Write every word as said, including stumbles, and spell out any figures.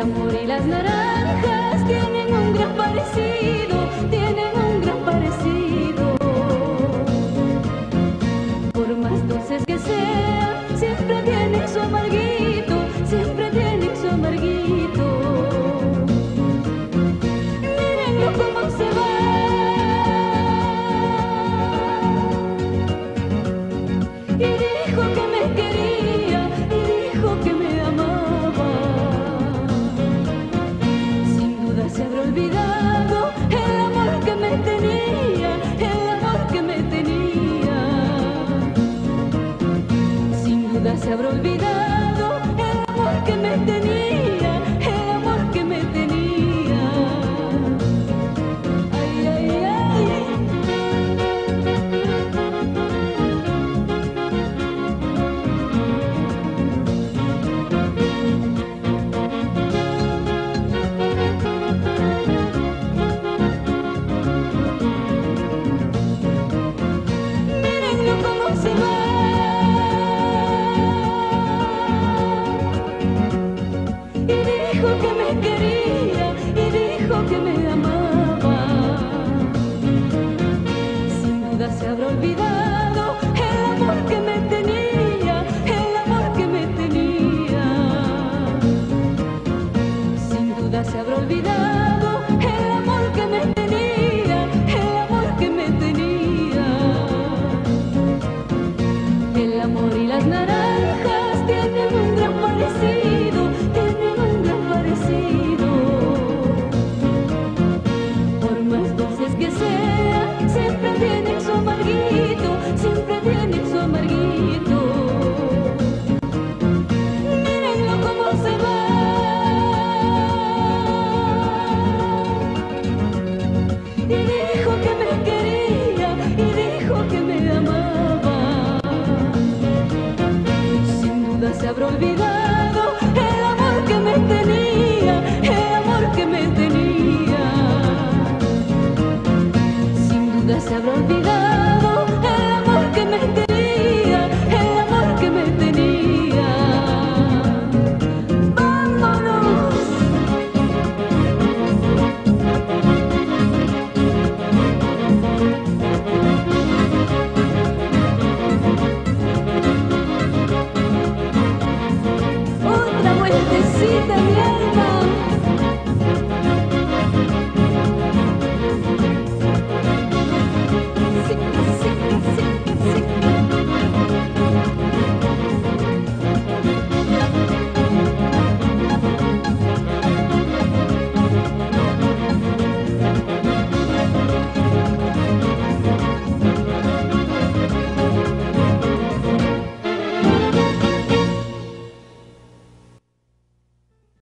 amor y las naranjas tienen un gran parecido, tienen un gran parecido. Por más dulces que sean, siempre tienen su amarguito, siempre tienen su amarguito. Mírenlo cómo se va. Y dijo que me quería, y dijo que me amaba. Sin duda se habrá olvidado el amor que me tenía, el amor que me tenía. Sin duda se habrá olvidado el amor que me tenía, el amor que me tenía. Ay, ay, ay. Mírenlo cómo se va. Y dijo que me quería, y dijo que me amaba. Sin duda se habrá olvidado el amor que me tenía, el amor que me tenía. Sin duda se habrá olvidado el amor que me tenía, el amor que me tenía. El amor y las naranjas tienen un gran parecido, tienen un gran parecido. Por más dulces que sean, siempre tienen su amarguito, siempre tienen su amarguito. Mírenlo cómo se va. Y dijo que me quería, y dijo que me amaba. Sin duda se habrá olvidado el amor que me tenía, el amor que me tenía. Sin duda se habrá olvidado el amor que me tenía, el amor que me tenía. ¡Vámonos! Otra vueltecita, mi alma.